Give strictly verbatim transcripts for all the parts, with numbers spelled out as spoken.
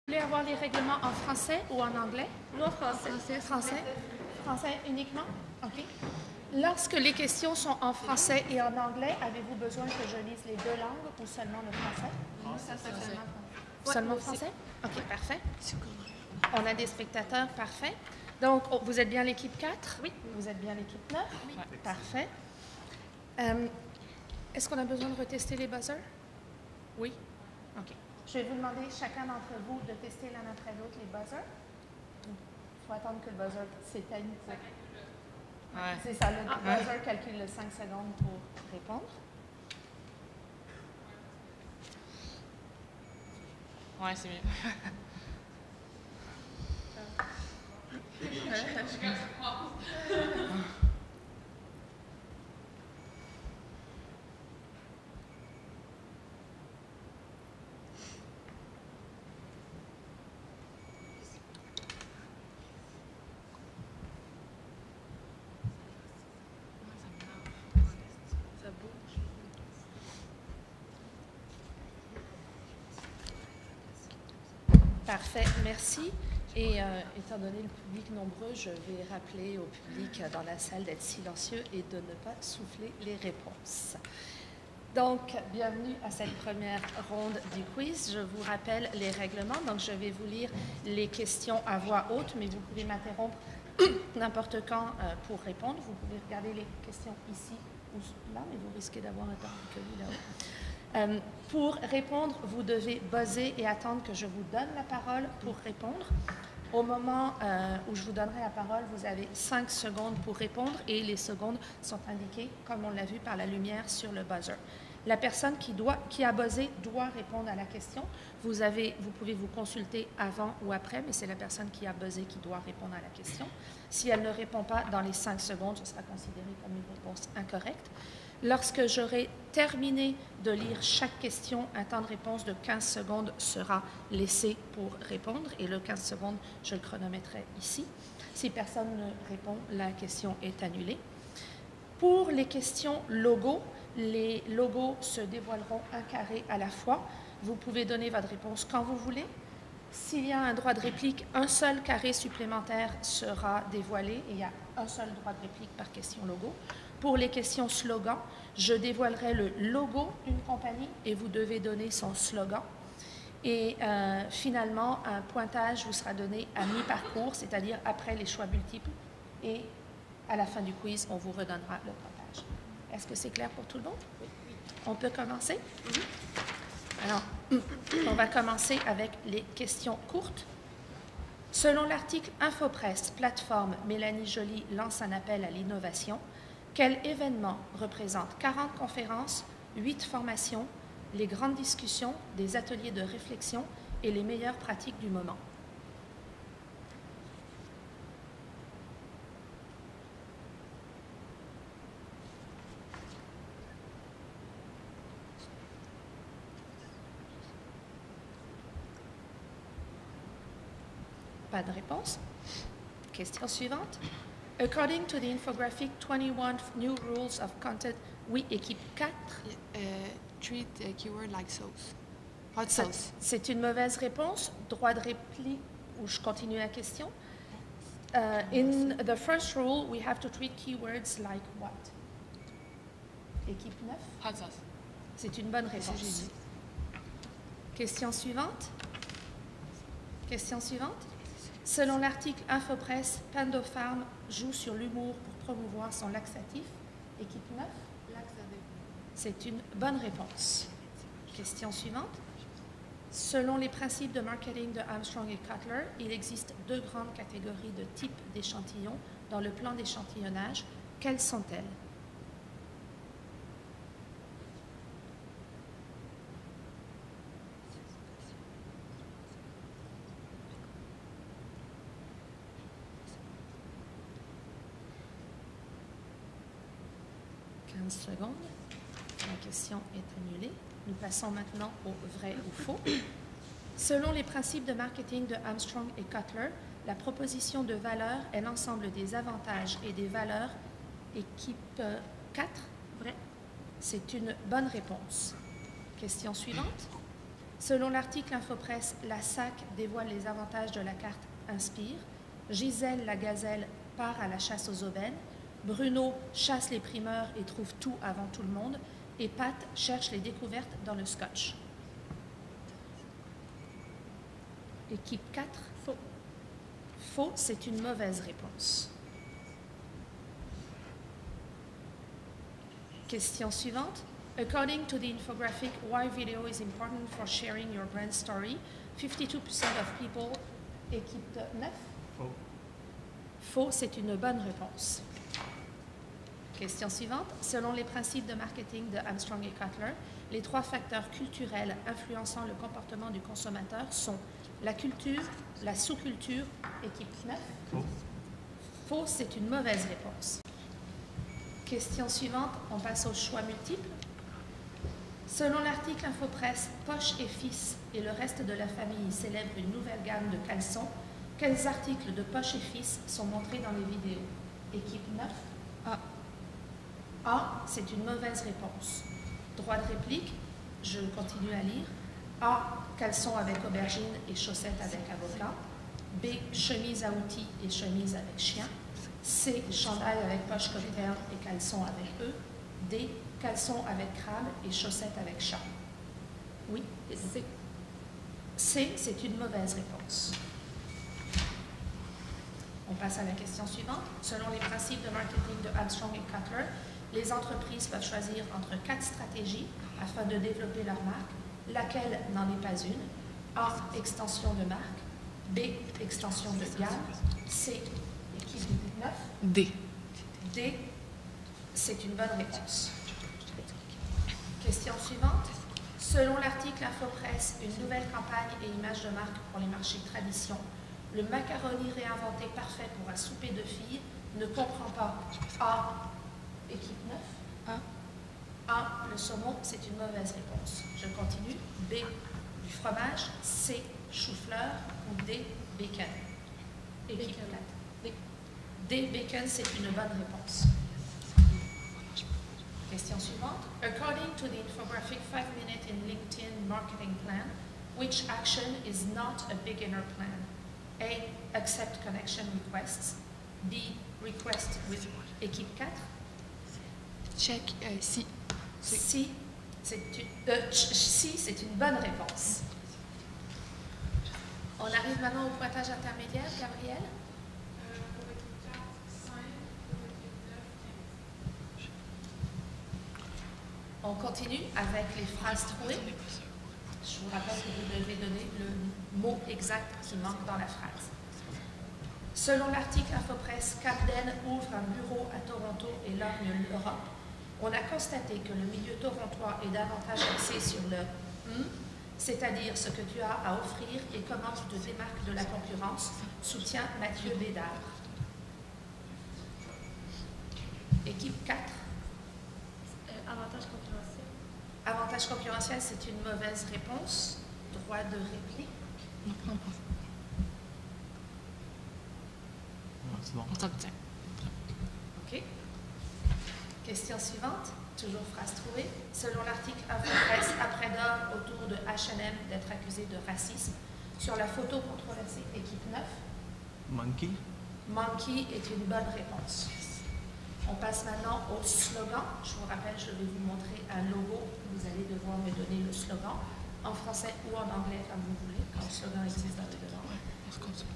Vous voulez avoir les règlements en français ou en anglais? Non, français. Français, français. Français uniquement? OK. Lorsque les questions sont en français et en anglais, avez-vous besoin que je lise les deux langues ou seulement le français? Français. Français. Seulement français? OK, parfait. On a des spectateurs, parfait. Donc, oh, vous êtes bien l'équipe quatre? Oui. Vous êtes bien l'équipe neuf? Oui. Parfait. Euh, Est-ce qu'on a besoin de retester les buzzers? Oui? OK. Je vais vous demander chacun d'entre vous de tester l'un après l'autre les buzzers. Il faut attendre que le buzzer s'éteigne. Pour... Ouais. C'est ça, le ah, buzzer ouais. calcule le cinq secondes pour répondre. Ouais, c'est mieux. Parfait, merci. Et euh, étant donné le public nombreux, je vais rappeler au public dans la salle d'être silencieux et de ne pas souffler les réponses. Donc, bienvenue à cette première ronde du quiz. Je vous rappelle les règlements. Donc, je vais vous lire les questions à voix haute, mais vous pouvez m'interrompre n'importe quand euh, pour répondre. Vous pouvez regarder les questions ici ou là, mais vous risquez d'avoir un temps que lui là-haut. Euh, pour répondre, vous devez buzzer et attendre que je vous donne la parole pour répondre. Au moment euh, où je vous donnerai la parole, vous avez cinq secondes pour répondre et les secondes sont indiquées, comme on l'a vu, par la lumière sur le buzzer. La personne qui, doit, qui a buzzé doit répondre à la question. Vous, avez, vous pouvez vous consulter avant ou après, mais c'est la personne qui a buzzé qui doit répondre à la question. Si elle ne répond pas dans les cinq secondes, ce sera considéré comme une réponse incorrecte. Lorsque j'aurai terminé de lire chaque question, un temps de réponse de quinze secondes sera laissé pour répondre et le quinze secondes, je le chronométrerai ici. Si personne ne répond, la question est annulée. Pour les questions logos, les logos se dévoileront un carré à la fois. Vous pouvez donner votre réponse quand vous voulez. S'il y a un droit de réplique, un seul carré supplémentaire sera dévoilé et il y a un seul droit de réplique par question logo. Pour les questions slogan, je dévoilerai le logo d'une compagnie et vous devez donner son slogan. Et euh, finalement, un pointage vous sera donné à mi-parcours, c'est-à-dire après les choix multiples. Et à la fin du quiz, on vous redonnera le pointage. Est-ce que c'est clair pour tout le monde? Oui. On peut commencer? Mm-hmm. Alors, on va commencer avec les questions courtes. Selon l'article Infopresse, plateforme Mélanie Joly lance un appel à l'innovation. Quel événement représente quarante conférences, huit formations, les grandes discussions, des ateliers de réflexion et les meilleures pratiques du moment? Pas de réponse. Question suivante. According to the infographic twenty-one new rules of content, oui, équipe quatre. Uh, treat the keyword like sauce. Hot sauce. C'est une mauvaise réponse. Droit de réplique, ou je continue la question. Uh, in the first rule, we have to treat keywords like what? Équipe neuf. Hot sauce. C'est une bonne réponse. Question suivante. Question suivante. Selon l'article Infopresse, Pandopharm joue sur l'humour pour promouvoir son laxatif. Équipe neuf. Laxatif. C'est une bonne réponse. Question suivante. Selon les principes de marketing de Armstrong et Cutler, il existe deux grandes catégories de types d'échantillons dans le plan d'échantillonnage. Quelles sont-elles? quinze secondes. La question est annulée. Nous passons maintenant au vrai ou faux. Selon les principes de marketing de Armstrong et Cutler, la proposition de valeur est l'ensemble des avantages et des valeurs. Équipe quatre. Vrai. C'est une bonne réponse. Question suivante. Selon l'article Infopresse, la S A C dévoile les avantages de la carte Inspire. Gisèle la gazelle part à la chasse aux aubaines. Bruno chasse les primeurs et trouve tout avant tout le monde. Et Pat cherche les découvertes dans le scotch. Équipe quatre. Faux. Faux, c'est une mauvaise réponse. Question suivante. According to the infographic, why video is important for sharing your brand story, fifty-two percent of people. Équipe neuf. Faux. Faux, c'est une bonne réponse. Question suivante. Selon les principes de marketing de Armstrong et Cutler, les trois facteurs culturels influençant le comportement du consommateur sont la culture, la sous-culture, équipe neuf. Faux. Faux, c'est une mauvaise réponse. Question suivante, on passe aux choix multiples. Selon l'article Infopresse, Poche et Fils et le reste de la famille célèbrent une nouvelle gamme de caleçons. Quels articles de Poche et Fils sont montrés dans les vidéos? Équipe neuf. A. A, c'est une mauvaise réponse. Droit de réplique, je continue à lire. A, caleçon avec aubergine et chaussettes avec avocat. B, chemise à outils et chemise avec chien. C, chandail avec poche cocktail et caleçon avec eux. D, caleçon avec crabe et chaussettes avec chat. Oui, C. C, c'est une mauvaise réponse. On passe à la question suivante. Selon les principes de marketing de Armstrong et Cutler, les entreprises peuvent choisir entre quatre stratégies afin de développer leur marque. Laquelle n'en est pas une? A, extension de marque. B, extension de gamme. C, équipe neuf. D. D, c'est une bonne réponse. Question suivante. Selon l'article Infopresse, une nouvelle campagne et image de marque pour les marchés tradition, le macaroni réinventé parfait pour un souper de filles ne comprend pas A, équipe neuf. A. A, le saumon, c'est une mauvaise réponse. Je continue. B, du fromage. C, chou-fleur. Ou D, bacon. Équipe quatre. D. D, bacon, c'est une bonne réponse. Question suivante. According to the infographic five minute in LinkedIn marketing plan, which action is not a beginner plan? A, accept connection requests. B, request with équipe quatre. Check. Euh, si. Si, c'est une, euh, si, c'est une bonne réponse. On arrive maintenant au pointage intermédiaire, Gabriel. Euh, pour équipe quatre, cinq, pour équipe neuf, quinze. On continue avec les phrases trouvées. Je vous rappelle que vous devez donner le mot exact qui manque dans la phrase. Selon l'article Infopresse, Camden ouvre un bureau à Toronto et lorgne l'Europe. On a constaté que le milieu torontois est davantage axé sur le « hum », c'est-à-dire ce que tu as à offrir et comment tu te démarques de la concurrence, soutient Mathieu Bédard. Équipe quatre. Euh, avantage concurrentiel. Avantage concurrentiel, c'est une mauvaise réponse. Droit de réplique. Non, non, pas. Non, c'est bon. On s'obtient. OK. Question suivante, toujours phrase trouvée. Selon l'article Infopresse, après d'or autour de H and M d'être accusé de racisme, sur la photo controversée équipe neuf, Monkey. Monkey est une bonne réponse. On passe maintenant au slogan. Je vous rappelle, je vais vous montrer un logo. Vous allez devoir me donner le slogan en français ou en anglais, comme vous voulez, quand le slogan existe dans les deux langues. On se compte.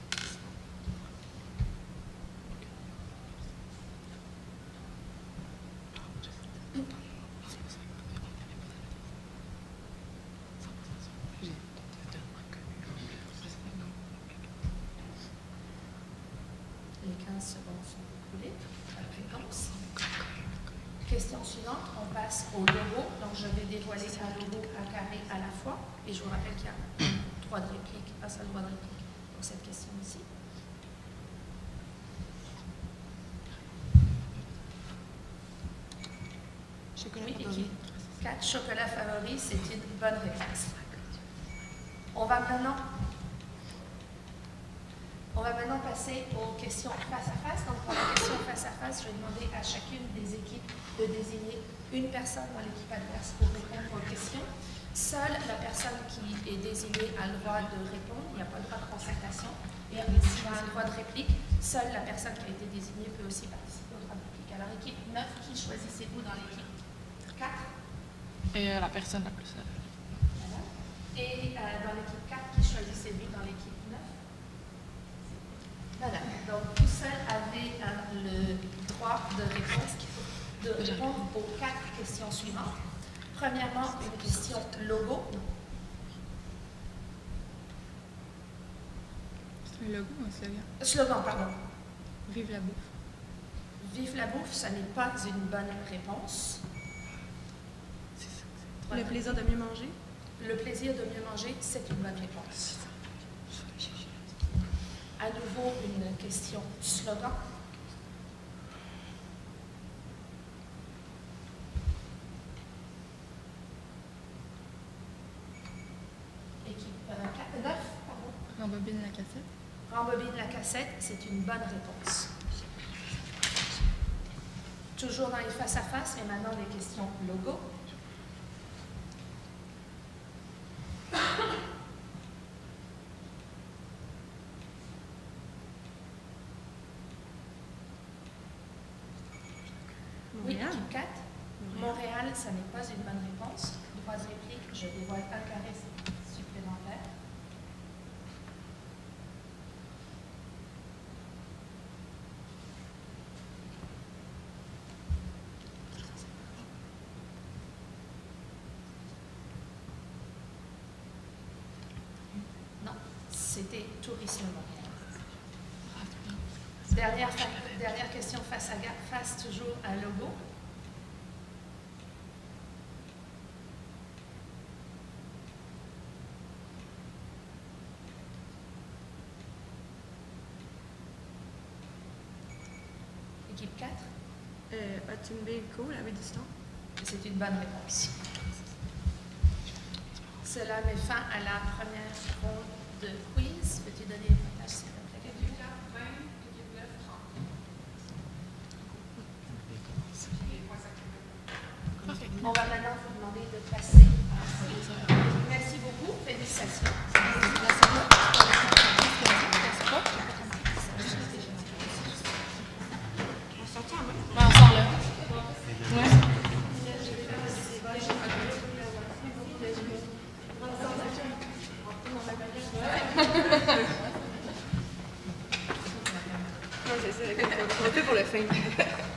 Les quinze secondes sont écoulées. La réponse. Question suivante, on passe au logo. Donc, je vais dévoiler un logo à carré à la fois. Et je vous rappelle qu'il y a un droit de réplique, un seul droit de réplique pour cette question ici. Chocolat Oui, favori. équipe quatre, chocolat favori, c'est une bonne réponse. On va maintenant, on va maintenant passer aux questions face à face. Donc, pour la question face à face, je vais demander à chacune des équipes de désigner une personne dans l'équipe adverse pour répondre aux questions. Seule la personne qui est désignée a le droit de répondre, il n'y a pas le droit de concertation, et s'il a un droit de réplique, seule la personne qui a été désignée peut aussi participer au droit de réplique. Alors, équipe neuf, qui choisissez-vous dans l'équipe quatre? Et euh, la personne la plus seule. Voilà. Et euh, dans l'équipe quatre, qui choisissez-vous dans l'équipe neuf? Madame. Donc, vous seul avez euh, le droit de réponse, de répondre aux quatre questions suivantes. Premièrement, une question logo. C'est un logo ou un slogan? Slogan, pardon. Vive la bouffe. Vive la bouffe, ce n'est pas une bonne réponse. Le plaisir de mieux manger. Le plaisir de mieux manger, c'est une bonne réponse. À nouveau, une question slogan. Équipe euh, neuf, pardon. Rembobine la cassette. Rembobine la cassette, c'est une bonne réponse. Toujours dans les face-à-face, et maintenant les questions logo. Oui, Montréal. équipe quatre. Montréal, ça n'est pas une bonne réponse. Droit de réplique, je dévoile un carré supplémentaire. Non, c'était Tourisme Montréal. Dernière, dernière question face à face, toujours un logo. Équipe quatre, Euh, Hudson Bay Co, la baie du Ston. c'est une bonne réponse. Cela met fin à la première ronde de quiz. Peux-tu donner les pointages, s'il te plaît? Équipe quatre, vingt, équipe neuf, trente. Les points sacrés. Parfait. On va maintenant vous demander de passer à... Merci beaucoup. Félicitations. Ben, on sort là. Ouais. Non, c'est ça. On le fait pour le fin.